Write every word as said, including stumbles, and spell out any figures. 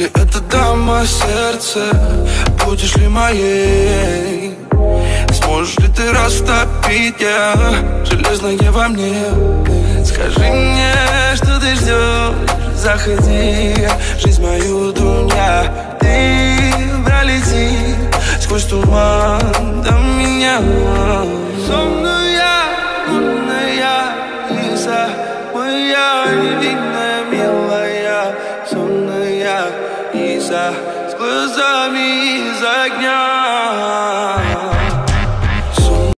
Или это дама сердца, будешь ли моей? Сможешь ли ты растопить я железное во мне? Скажи мне, что ты ждешь, заходи, жизнь мою дуня. Ты пролети сквозь туман до меня. Сонная, лунная Лиза, моя невинная, милая. Сонная Лиза с глазами из огня.